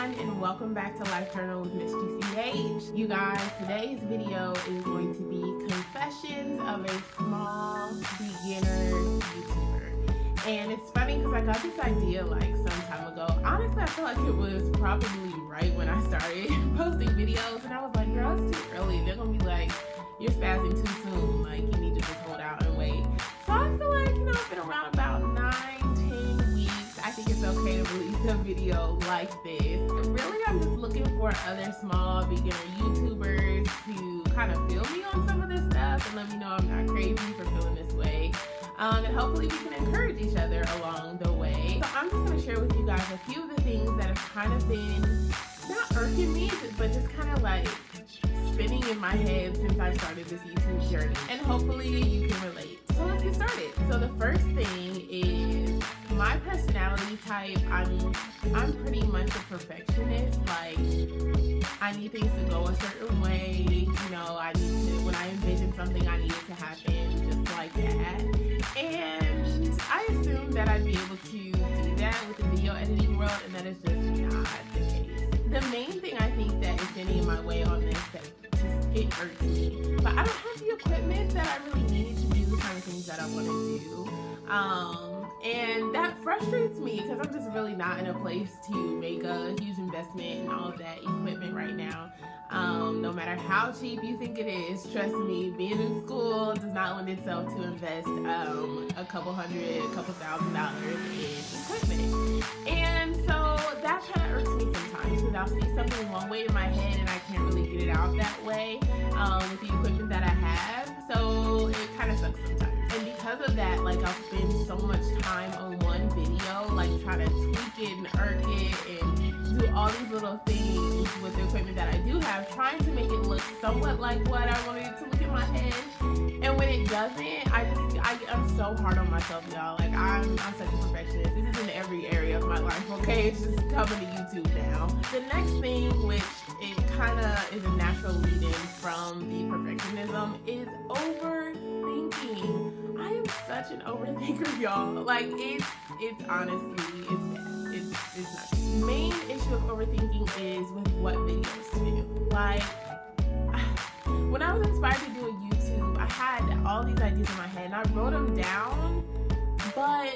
everyone, and welcome back to Life Journal with missgch. You guys, today's video is going to be confessions of a small beginner YouTuber. And it's funny because I got this idea like some time ago. Honestly, I feel like it was probably right when I started posting videos, and I was like, girl, it's too early. They're gonna be like, you're spazzing too soon, like you need to just hold out and wait. So I feel like, I've been around about 9-10 weeks. I think it's okay to release a video like this. Really, I'm just looking for other small beginner YouTubers to kind of feel me on some of this stuff and let me know I'm not crazy for feeling this way. And hopefully we can encourage each other along the way. So I'm just going to share with you guys a few of the things that have kind of been not irking me, but just kind of like spinning in my head since I started this YouTube journey. And hopefully you can relate. So let's get started. So the first thing is my personality type. I'm pretty much a perfectionist. Like, I need things to go a certain way. I need to, when I envision something, I need it to happen just like that. And I assumed that I'd be able to do that with the video editing world, and that is just not the case. The main thing I think that is getting in my way on this, that just it hurts me, but I don't have the equipment that I really need to do the kind of things that I want to do. And that frustrates me because I'm just really not in a place to make a huge investment in all of that equipment right now. No matter how cheap you think it is, trust me, being in school does not lend itself to invest a couple $1,000 in equipment. And so that kind of irks me sometimes because I'll see something one way in my head and I can't really get it out that way with the equipment that I have. So it kind of sucks sometimes. And because of that, like, I'll spend so much time on one video, like trying to tweak it and irk it and do all these little things with the equipment that I do have, trying to make it look somewhat like what I wanted it to look in my head. And when it doesn't, I'm so hard on myself, y'all. Like, I'm such a perfectionist. This is in every area of my life, okay? It's just coming to YouTube now. The next thing, which it kind of is a natural lead-in from the perfectionism, is overthinking. I am such an overthinker, y'all. Like, it's honestly, it's bad. It's not good. The main issue of overthinking is with what videos to do. Like, when I was inspired to do a YouTube, I had all these ideas in my head and I wrote them down, but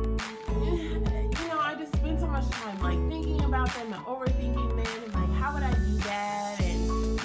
I just spent so much time like thinking about them and overthinking them and like, how would I do that? And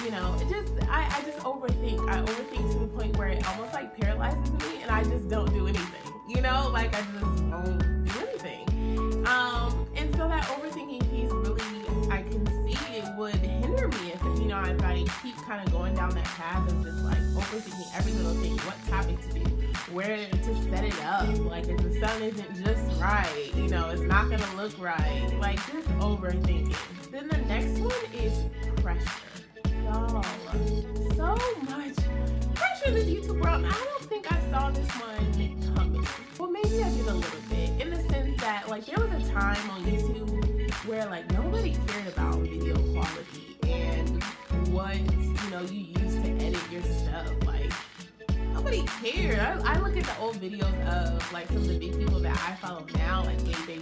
I just overthink. I overthink to the point where it almost like paralyzes me and I just don't do anything. Like I just won't do anything. And so that overthinking piece really, I can see it would hinder me if I keep kind of going down that path of just like overthinking every little thing, what topic to do, where to set it up, like if the sun isn't just right, it's not gonna look right, like just overthinking. Then the next one is pressure. Y'all, so much pressure in this YouTube world. I don't think I saw this one coming. Well, maybe I did a little bit, in the sense that like there was a time on YouTube where like nobody cared about video quality and what you use to edit your stuff. Like nobody cared. I look at the old videos of like some of the big people that I follow now, like TV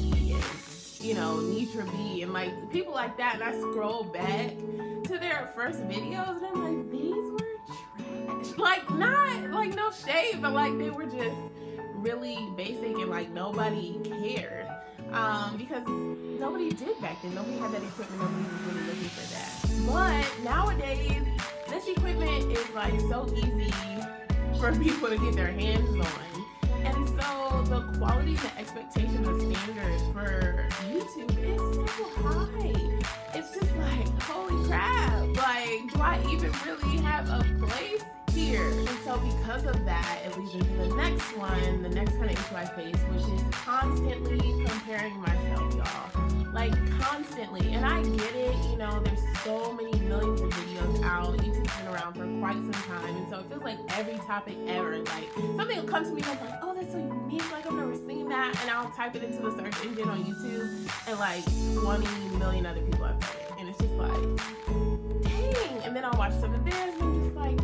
and Nitra B and like people like that, and I scroll back to their first videos and I'm like, these were trash. Like, not like no shade, but like they were just really basic and like nobody cared. Because nobody did back then. Nobody had that equipment. Nobody was really looking for that. But nowadays, this equipment is like so easy for people to get their hands on. And so the quality, the expectation, the standards for YouTube is so high. It's just like, holy crap. Like, do I even really have a place here? And so because of that, it leads into the next one, the next kind of issue I face, which is constantly comparing myself, y'all. Like, constantly. And I get it, there's so many millions of videos out. YouTube's been around for quite some time. And so it feels like every topic ever, like, something will come to me and I'm like, oh, that's so unique. Like, I've never seen that. And I'll type it into the search engine on YouTube, and like 20 million other people have done it. And it's just like, dang. And then I'll watch some of theirs and I'm just like, this is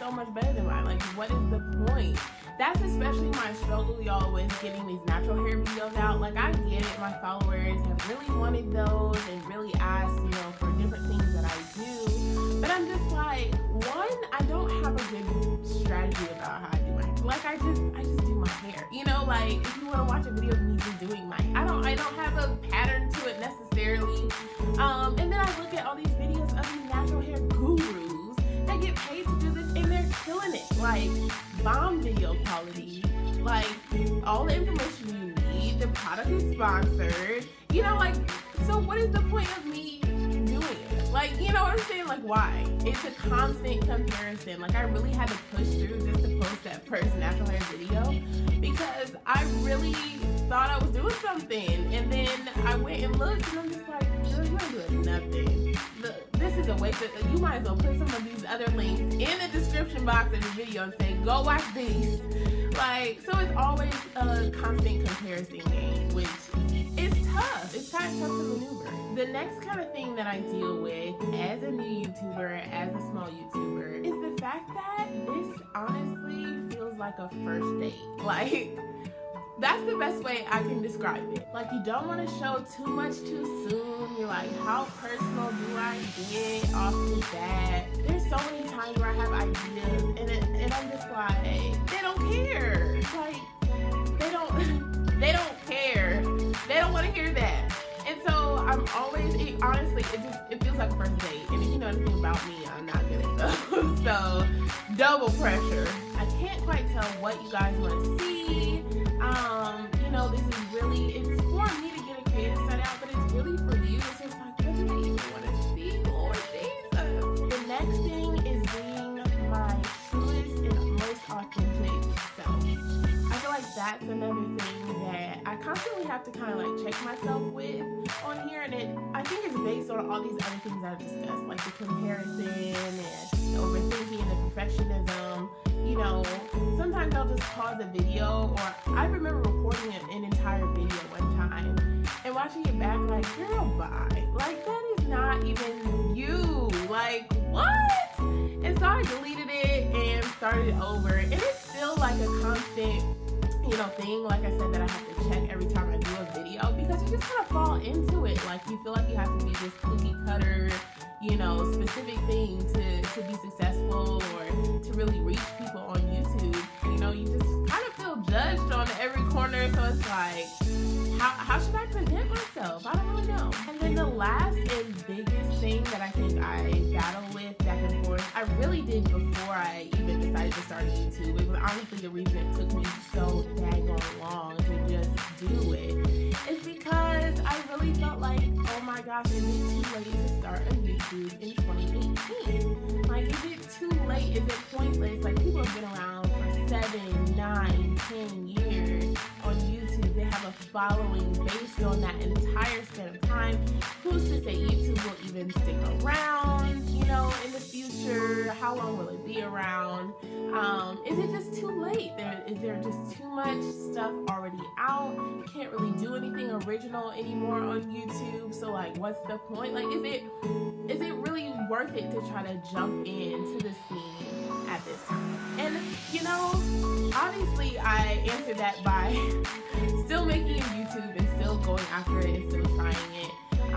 so much better than mine. Like, what is the point? That's especially my struggle, y'all, with getting these natural hair videos out. Like, I get it, my followers have really wanted those and really asked, you know, for different things that I do. But I'm just like, one, I don't have a good strategy about how I do my hair. Like, I just do my hair. You know, like, if you want to watch a video of me just doing my hair, I don't have a pattern to it necessarily. And then I look at all these videos of these natural hair gurus that get paid to do this, and they're killing it. Like, bomb video quality, like all the information you need, the product is sponsored, you know, like, so what is the point of me doing it? Like, you know what I'm saying? Like, why? It's a constant comparison. Like, I really had to push through just to post that first natural hair video because I really thought I was doing something, and then I went and looked, and I'm just like, you're not doing nothing. This is a waste of, you might as well put some of these other links in the description box of the video and say, go watch these. Like, so it's always a constant comparison game, which is tough. It's kind of tough to maneuver. The next kind of thing that I deal with as a new YouTuber, as a small YouTuber, is the fact that this honestly feels like a first date. Like, that's the best way I can describe it. Like, you don't want to show too much too soon. You're like, how personal do I get off the bat? There's so many times where I have ideas, and I'm just like, they don't care. Like, they don't care. They don't want to hear that. And so I'm always, honestly, it feels like a first date. And if you know anything about me, I'm not good at those. So, double pressure. I can't quite tell what you guys want to see. You know, this is really, it's for me to get a creative set out, but it's really for you. So it's like, what do they even want to see? Lord Jesus. The next thing is being my truest and most authentic self. I feel like that's another thing that I constantly have to kind of like check myself with on here, and I think it's based on all these other things I've discussed, like the comparison and the overthinking and the perfectionism. You know, sometimes I'll just pause a video, or I remember recording an entire video one time and watching it back like, girl, bye. Like, that is not even you. Like, what? And so I deleted it and started over. And it's still like a constant, you know, thing, like I said, that I have to check every time I do a video, because you just kind of fall into it. Like, you feel like you have to be this cookie cutter, you know, specific thing to be successful or to really reach people on YouTube. You know, you just kind of feel judged on every corner, so it's like, how should I present myself? I don't really know. And then the last and biggest thing that I think I battle with back and forth, I really did before I even decided to start YouTube. It was honestly the reason it took me so daggone long to just do it. It's because I really felt like, oh my gosh, is it too late to start a YouTube in 2018? Like, is it too late? Is it pointless? Like, people have been around for 7, 9, 10 years on YouTube. They have a following based on that entire span of time. Who's to say YouTube will even stick around, you know, in the future? How long will it be around? Is it just too late? Is there just too much stuff already out? You can't really do anything original anymore on YouTube. So, like, what's the point? Like, is it really worth it to try to jump into the scene at this time? And, you know, obviously I answered that by still making YouTube and still going after it and still trying it.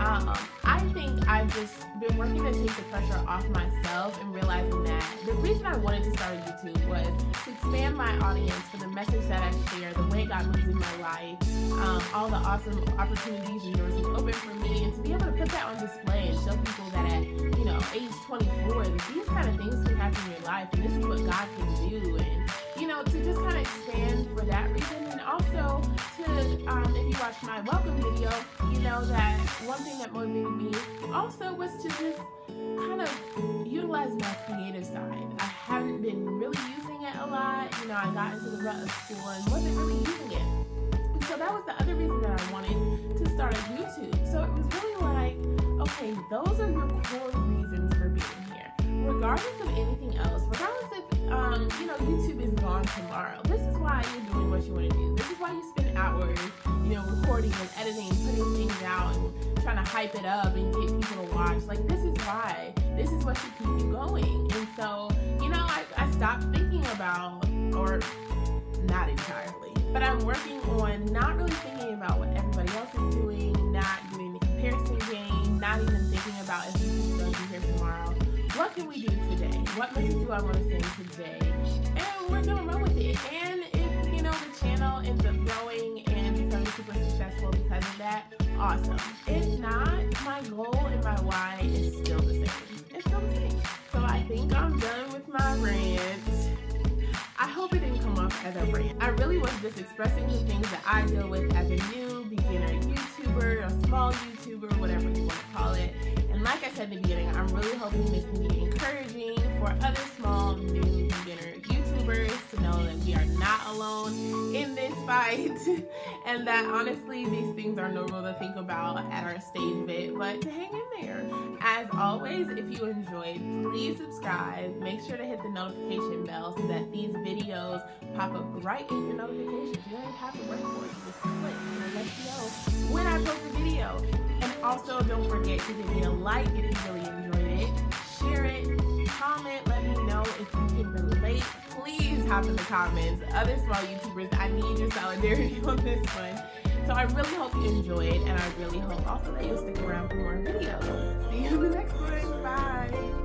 I think I've just been working to take the pressure off myself and realizing that the reason I wanted to start YouTube was to expand my audience for the message that I share, the way God moves in my life, all the awesome opportunities and doors He's opened for me, and to be able to put that on display and show people that at, you know, age 24, that these kind of things can happen in your life, and this is what God can do, and, you know, to just kind of expand for that reason. And also to, if you watched my welcome video, you know that one thing that motivated me also was to just kind of utilize my creative side. I haven't been really using it a lot. You know, I got into the rut of school and wasn't really using it. And so that was the other reason that I wanted to start a YouTube. So it was really like, okay, those are your core reasons for being here. Regardless of anything else, regardless if, you know, YouTube is gone tomorrow, this is why you're doing what you want to do. This is why you spend hours, you know, recording and editing, putting things out, and trying to hype it up and get people to watch. Like, this is why. This is what should keep you going. And so, you know, I stopped thinking about, or not entirely, but I'm working on not really thinking about what everybody else is doing, not doing the comparison game, not even thinking about if YouTube's going to be here tomorrow. What can we do today? What message do I want to send today? And we're going to run with it. And if, you know, the channel ends up growing and becoming super successful because of that, awesome. If not, my goal and my why is still the same. It's still the same. So I think I'm done with my rant. I hope it didn't come off as a rant. I really was just expressing the things that I deal with as a new beginner YouTuber, or small YouTuber, whatever you want to call it. And like I said in the beginning, I'm really hoping this can be encouraging for other small, new beginner YouTubers to know that we are not alone in this fight, and that honestly these things are normal to think about at our stage bit, but to hang in there. As always, if you enjoyed, please subscribe. Make sure to hit the notification bell so that these videos pop up right in your notifications. You don't even have to work for it. Just click and it'll let you know when I post a video. And also, don't forget to give me a like if you really enjoyed it. Share it, comment, let me know if you can relate. Please hop in the comments. Other small YouTubers, I need your solidarity on this one. So I really hope you enjoyed, and I really hope also that you'll stick around for more videos. See you in the next one. Bye.